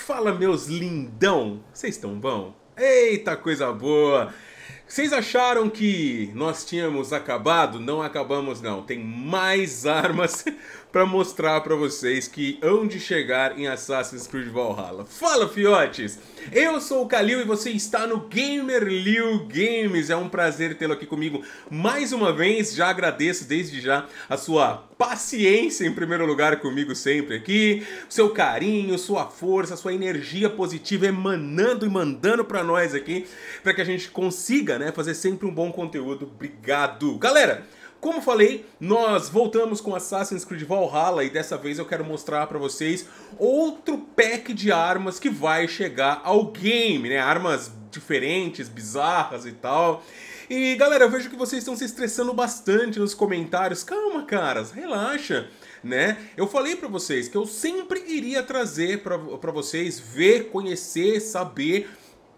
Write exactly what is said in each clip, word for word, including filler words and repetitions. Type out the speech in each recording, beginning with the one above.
Fala, meus lindão! Vocês estão bom? Eita, coisa boa! Vocês acharam que nós tínhamos acabado? Não acabamos não. Tem mais armas pra mostrar pra vocês que hão de chegar em Assassin's Creed Valhalla. Fala, fiotes! Eu sou o Kalil e você está no GamerLiu Games. É um prazer tê-lo aqui comigo mais uma vez. Já agradeço desde já a sua paciência em primeiro lugar comigo sempre aqui. Seu carinho, sua força, sua energia positiva emanando e mandando pra nós aqui, pra que a gente consiga, né, fazer sempre um bom conteúdo. Obrigado! Galera, como falei, nós voltamos com Assassin's Creed Valhalla e dessa vez eu quero mostrar pra vocês outro pack de armas que vai chegar ao game, né? Armas diferentes, bizarras e tal. E galera, eu vejo que vocês estão se estressando bastante nos comentários. Calma, caras, relaxa, né? Eu falei pra vocês que eu sempre iria trazer pra, pra vocês ver, conhecer, saber...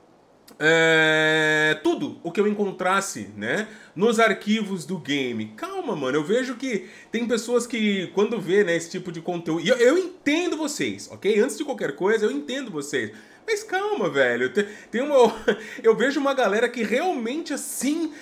É, tudo o que eu encontrasse, né, nos arquivos do game. Calma, mano, eu vejo que tem pessoas que quando vê, né, esse tipo de conteúdo... E eu, eu entendo vocês, ok? Antes de qualquer coisa, eu entendo vocês. Mas calma, velho, tem, tem uma... Eu vejo uma galera que realmente assim...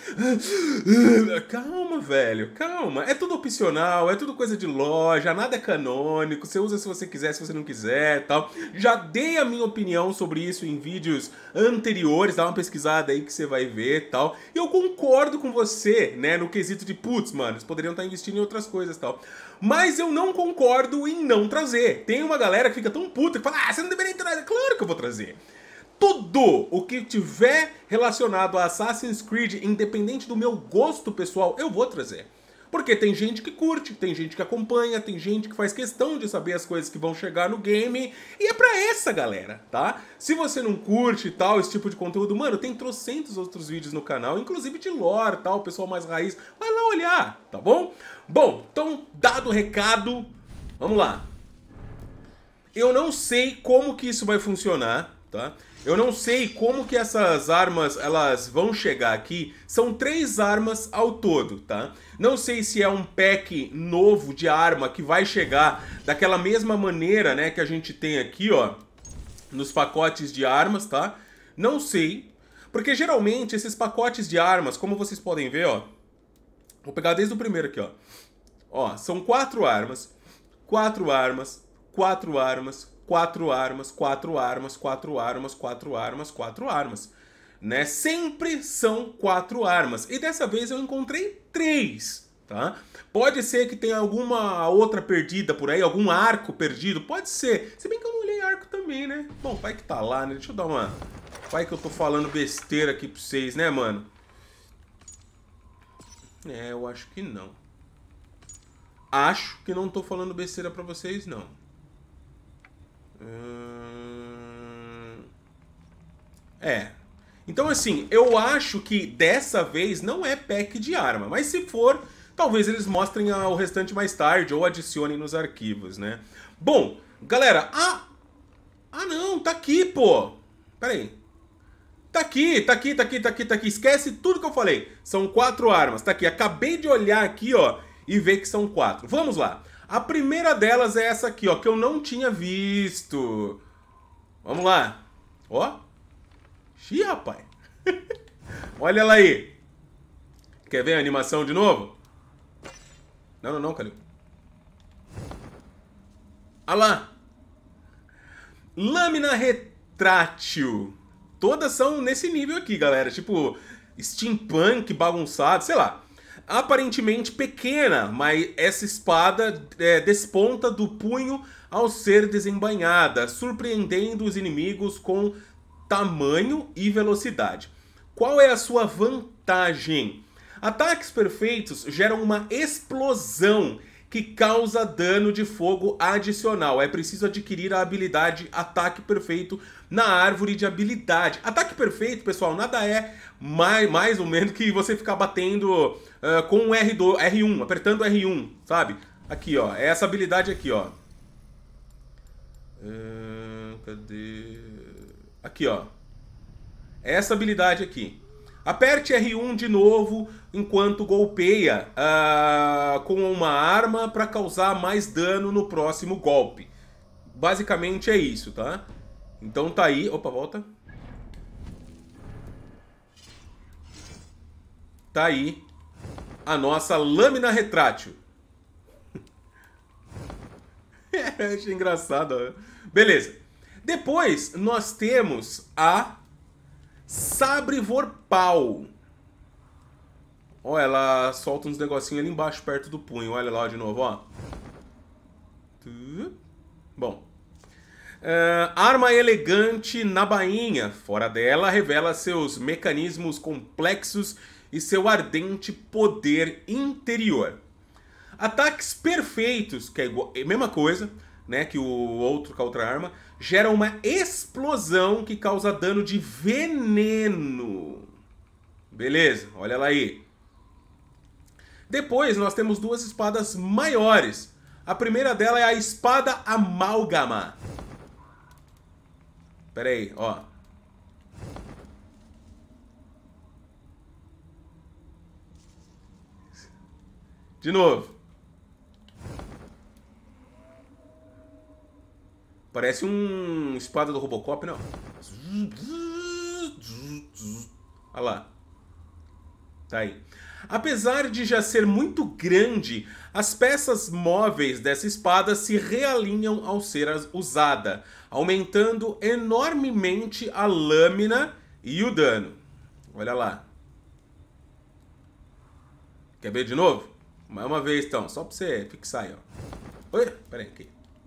Calma, velho, calma. É tudo opcional, é tudo coisa de loja, nada é canônico. Você usa se você quiser, se você não quiser, tal. Já dei a minha opinião sobre isso em vídeos anteriores, dá uma pesquisada aí que você vai ver, tal. E eu concordo com você, né, no quesito de, putz, mano, eles poderiam estar investindo em outras coisas, tal. Mas eu não concordo em não trazer. Tem uma galera que fica tão puta que fala, ah, você não deveria trazer. Claro que eu vou trazer. Tudo o que tiver relacionado a Assassin's Creed, independente do meu gosto pessoal, eu vou trazer. Porque tem gente que curte, tem gente que acompanha, tem gente que faz questão de saber as coisas que vão chegar no game. E é pra essa galera, tá? Se você não curte e tal, esse tipo de conteúdo, mano, tem trocentos outros vídeos no canal, inclusive de lore, tal, o pessoal mais raiz. Vai lá olhar, tá bom? Bom, então, dado o recado, vamos lá. Eu não sei como que isso vai funcionar, tá? Eu não sei como que essas armas, elas vão chegar aqui. São três armas ao todo, tá? Não sei se é um pack novo de arma que vai chegar daquela mesma maneira, né, que a gente tem aqui, ó, nos pacotes de armas, tá? Não sei, porque geralmente esses pacotes de armas, como vocês podem ver, ó, vou pegar desde o primeiro aqui, ó. Ó, são quatro armas, quatro armas, quatro armas, quatro armas, quatro armas, quatro armas, quatro armas, quatro armas, né? Sempre são quatro armas. E dessa vez eu encontrei três, tá? Pode ser que tenha alguma outra perdida por aí, algum arco perdido, pode ser. Se bem que eu não olhei arco também, né? Bom, vai que tá lá, né? Deixa eu dar uma... Vai que eu tô falando besteira aqui pra vocês, né, mano? É, eu acho que não. Acho que não tô falando besteira pra vocês, não. Hum... É. Então, assim, eu acho que dessa vez não é pack de arma. Mas se for, talvez eles mostrem o restante mais tarde ou adicionem nos arquivos, né? Bom, galera... Ah, ah não, tá aqui, pô. Pera aí. Tá aqui, tá aqui, tá aqui, tá aqui, tá aqui. Esquece tudo que eu falei. São quatro armas. Tá aqui. Acabei de olhar aqui, ó, e ver que são quatro. Vamos lá. A primeira delas é essa aqui, ó, que eu não tinha visto. Vamos lá. Ó. Xiii, rapaz. Olha ela aí. Quer ver a animação de novo? Não, não, não, Kalil. Olha lá. Lâmina retrátil. Todas são nesse nível aqui, galera. Tipo, steampunk bagunçado, sei lá. Aparentemente pequena, mas essa espada é, desponta do punho ao ser desembainhada, surpreendendo os inimigos com tamanho e velocidade. Qual é a sua vantagem? Ataques perfeitos geram uma explosão que causa dano de fogo adicional. É preciso adquirir a habilidade Ataque Perfeito na árvore de habilidade. Ataque Perfeito, pessoal, nada é mais, mais ou menos que você ficar batendo uh, com o R dois, R um, apertando R um, sabe? Aqui, ó, é essa habilidade aqui, ó. Uh, cadê? Aqui, ó. Essa habilidade aqui. Aperte R um de novo enquanto golpeia uh, com uma arma para causar mais dano no próximo golpe. Basicamente é isso, tá? Então tá aí... Opa, volta. Tá aí a nossa lâmina retrátil. É, achei engraçado. Ó. Beleza. Depois nós temos a Sabre Vorpal. Ó, ela solta uns negocinhos ali embaixo, perto do punho. Olha lá ó, de novo, ó. Bom. Uh, arma elegante na bainha. Fora dela, revela seus mecanismos complexos e seu ardente poder interior. Ataques perfeitos, que é igual, é a mesma coisa, né, que o outro com a outra arma, geram uma explosão que causa dano de veneno. Beleza, olha lá aí. Depois nós temos duas espadas maiores. A primeira dela é a espada amálgama. Pera aí, ó. De novo. Parece um espada do Robocop, não. Olha lá. Tá aí. Apesar de já ser muito grande, as peças móveis dessa espada se realinham ao ser usada, aumentando enormemente a lâmina e o dano. Olha lá. Quer ver de novo? Mais uma vez, então, só pra você fixar aí, ó. Oi, pera aí, aqui.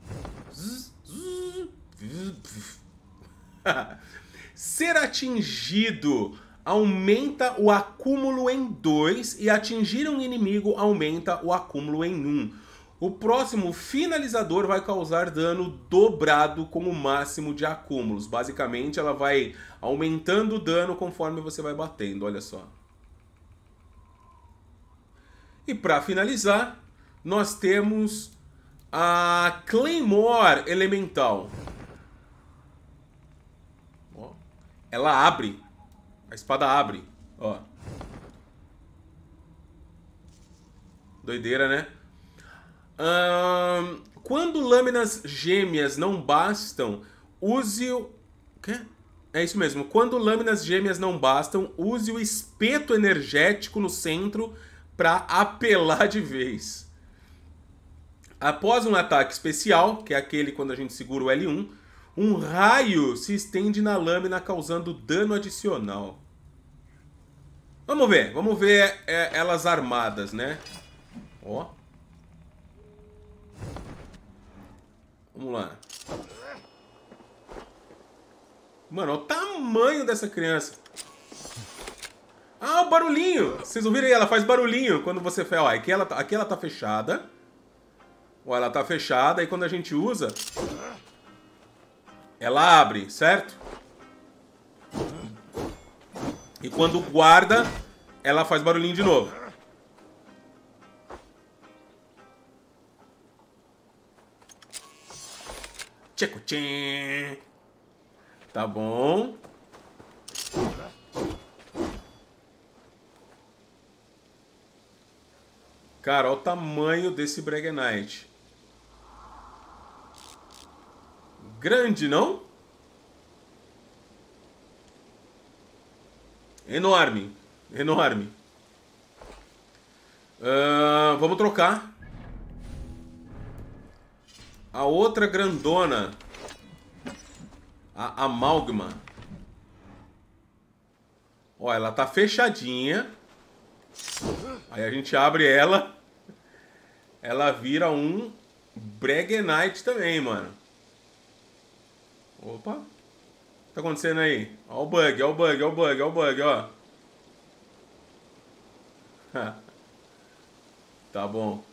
Ser atingido aumenta o acúmulo em dois e atingir um inimigo aumenta o acúmulo em um. O próximo finalizador vai causar dano dobrado com o máximo de acúmulos. Basicamente, ela vai aumentando o dano conforme você vai batendo, olha só. E para finalizar, nós temos a Claymore Elemental. Ó, ela abre. A espada abre. Ó. Doideira, né? Hum, quando lâminas gêmeas não bastam, use o... Quê? É isso mesmo. Quando lâminas gêmeas não bastam, use o espeto energético no centro para apelar de vez. Após um ataque especial, que é aquele quando a gente segura o L um, um raio se estende na lâmina causando dano adicional. Vamos ver, vamos ver é, elas armadas, né? Ó. Vamos lá. Mano, olha o tamanho dessa criança. Ah, o barulhinho. Vocês ouviram aí? Ela faz barulhinho quando você... Ó, aqui ela, aqui ela tá fechada. Ó, ela tá fechada. E quando a gente usa... Ela abre, certo? E quando guarda, ela faz barulhinho de novo. Tcheco, tchê. Tá bom. Cara, olha o tamanho desse Breguenite. Grande, não? Enorme. Enorme. Uh, vamos trocar. A outra grandona. A amálgama. Ó, ela tá fechadinha. Aí a gente abre ela. Ela vira um Breguenite também, mano. Opa. O que tá acontecendo aí? Ó o bug, ó o bug, ó o bug, ó o bug, ó. Tá bom.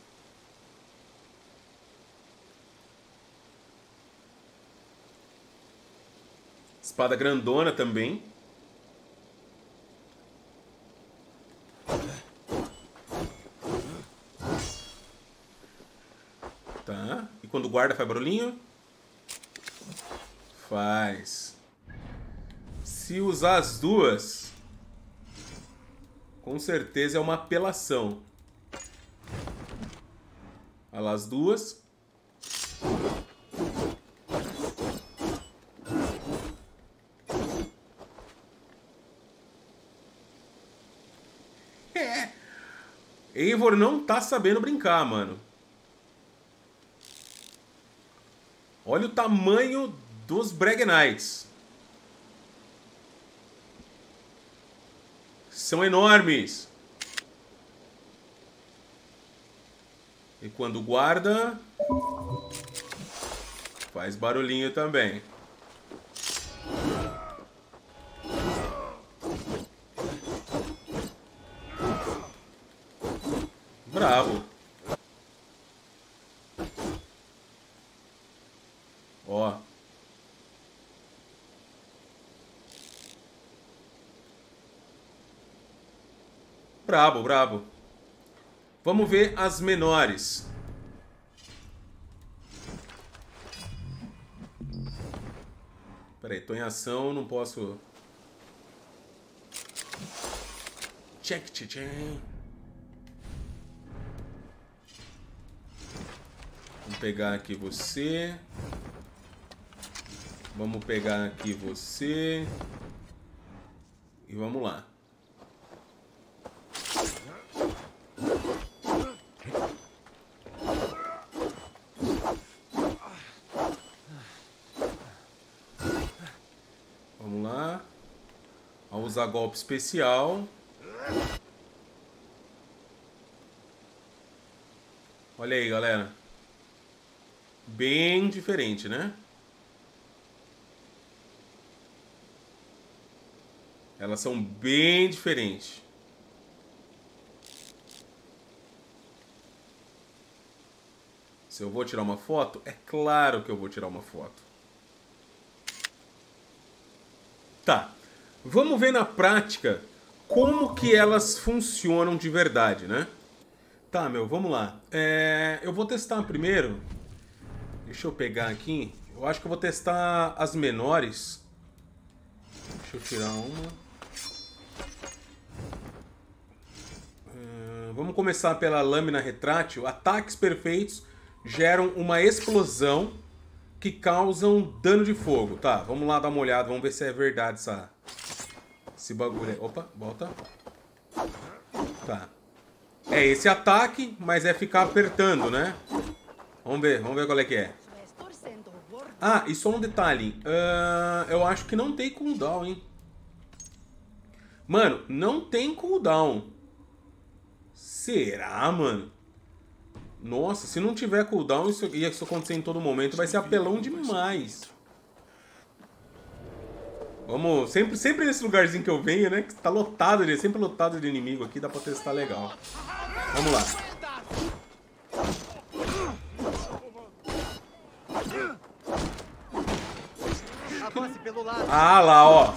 Espada grandona também. Tá. E quando guarda faz barulhinho? Faz. Se usar as duas, com certeza é uma apelação. Olha lá as duas. É. Eivor não tá sabendo brincar, mano. Olha o tamanho dos Breguenites. São enormes. E quando guarda, faz barulhinho também. Bravo. Ó. Brabo, brabo. Vamos ver as menores. Peraí, tô em ação, não posso... Check, check, check. Vamos pegar aqui você. Vamos pegar aqui você. E vamos lá. Vamos lá. Vamos usar golpe especial. Olha aí, galera. Bem diferente, né? Elas são bem diferentes. Se eu vou tirar uma foto, é claro que eu vou tirar uma foto. Tá. Vamos ver na prática como que elas funcionam de verdade, né? Tá, meu, vamos lá. É, eu vou testar primeiro. Deixa eu pegar aqui. Eu acho que eu vou testar as menores. Deixa eu tirar uma. Uh, vamos começar pela lâmina retrátil. Ataques perfeitos geram uma explosão que causam dano de fogo. Tá, vamos lá dar uma olhada. Vamos ver se é verdade essa, esse bagulho aí. Opa, volta. Tá. É esse ataque, mas é ficar apertando, né? Vamos ver, vamos ver qual é que é. Ah, e só um detalhe. Uh, eu acho que não tem cooldown, hein? Mano, não tem cooldown. Será, mano? Nossa, se não tiver cooldown isso, e isso acontecer em todo momento, vai ser apelão demais. Vamos, sempre, sempre nesse lugarzinho que eu venho, né? Que tá lotado, de, sempre lotado de inimigo aqui, dá pra testar legal. Vamos lá. Ah, lá, ó.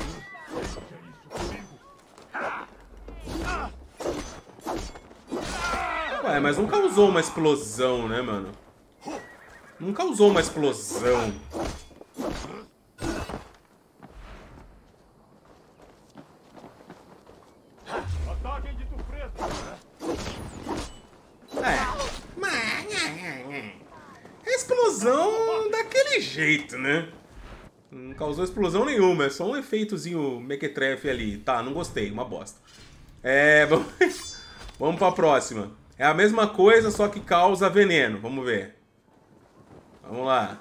Ué, mas não causou uma explosão, né, mano? Não causou uma explosão. É. Explosão daquele jeito, né? Não causou explosão nenhuma, é só um efeitozinho mequetrefe ali. Tá, não gostei, uma bosta. É, vamos, vamos pra próxima. É a mesma coisa, só que causa veneno. Vamos ver. Vamos lá.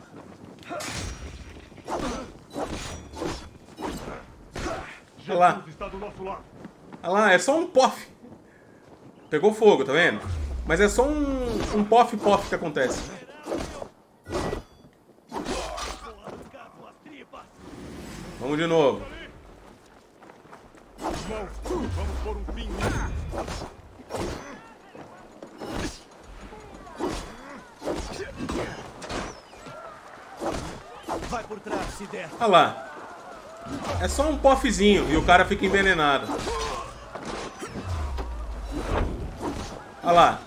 Olha lá. Olha lá, é só um pof. Pegou fogo, tá vendo? Mas é só um, um pof-pof que acontece. Vamos de novo. Vamos por um fim. Vai por trás, se der. Olha lá. É só um pofzinho e o cara fica envenenado. Olha lá.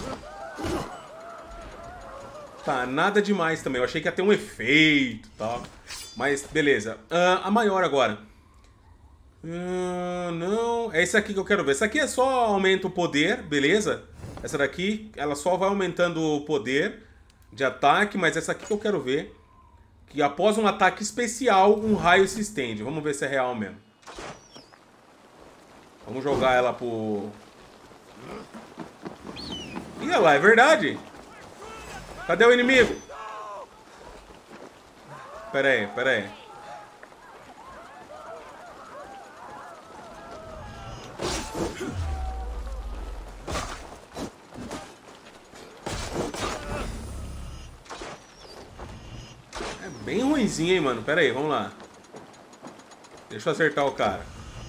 Tá, nada demais também. Eu achei que ia ter um efeito e tal. Mas, beleza. Uh, a maior agora. Uh, não. É esse aqui que eu quero ver. Essa aqui é só aumenta o poder, beleza? Essa daqui, ela só vai aumentando o poder de ataque. Mas essa aqui que eu quero ver. Que após um ataque especial, um raio se estende. Vamos ver se é real mesmo. Vamos jogar ela pro... Ih, olha lá, é verdade. Cadê o inimigo? Pera aí, pera aí. É bem ruinzinho, hein, mano. Pera aí, vamos lá. Deixa eu acertar o cara.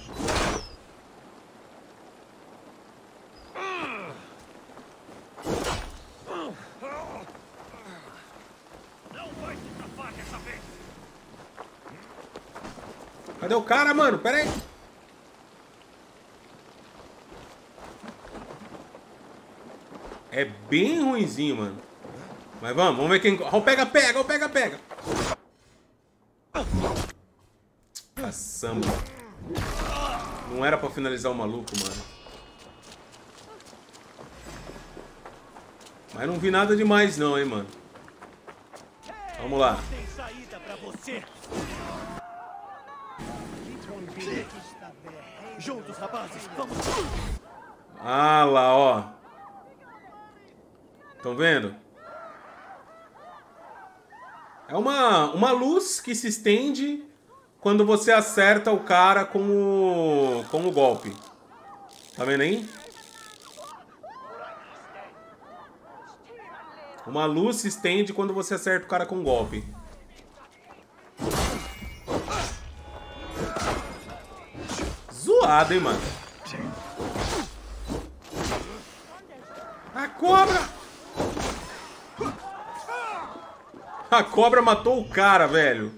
Cadê o cara, mano? Pera aí. É bem ruinzinho, mano. Mas vamos, vamos ver quem... Ó, pega, pega, ó, pega, pega. Caçamba. Não era pra finalizar o maluco, mano. Mas não vi nada demais não, hein, mano. Vamos lá. Juntos, rapazes, vamos. Ah lá, ó. Estão vendo? É uma, uma luz que se estende quando você acerta o cara com o, com o golpe. Tá vendo aí? Uma luz se estende quando você acerta o cara com o golpe. Zoado, hein, mano? A cobra! A cobra matou o cara, velho.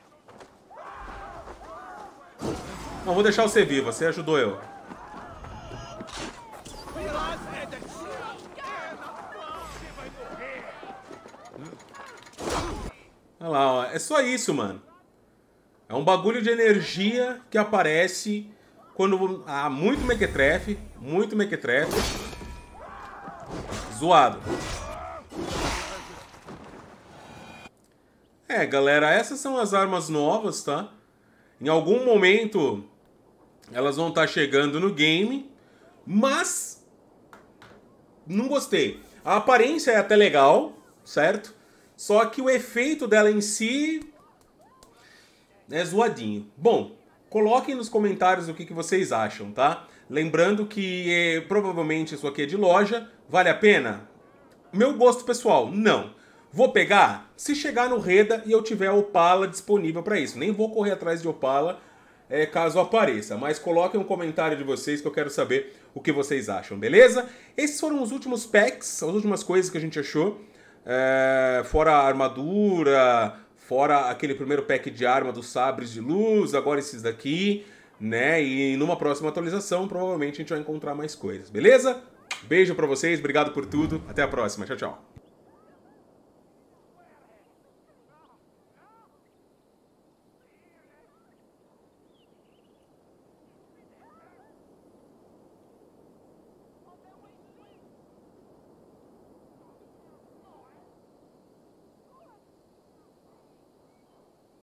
Não, vou deixar você vivo. Você ajudou eu. Olha lá, ó. É só isso, mano. É um bagulho de energia que aparece quando... Ah, muito mequetrefe. Muito mequetrefe. Zoado. É, galera, essas são as armas novas, tá? Em algum momento elas vão estar chegando no game, mas não gostei. A aparência é até legal, certo? Só que o efeito dela em si é zoadinho. Bom, coloquem nos comentários o que, que vocês acham, tá? Lembrando que é, provavelmente isso aqui é de loja. Vale a pena? Meu gosto pessoal, não. Vou pegar se chegar no Reda e eu tiver Opala disponível para isso. Nem vou correr atrás de Opala é, caso apareça. Mas coloquem um comentário de vocês que eu quero saber o que vocês acham, beleza? Esses foram os últimos packs, as últimas coisas que a gente achou. É, fora a armadura, fora aquele primeiro pack de arma dos sabres de luz, agora esses daqui, né? E numa próxima atualização provavelmente a gente vai encontrar mais coisas, beleza? Beijo pra vocês, obrigado por tudo, até a próxima, tchau, tchau.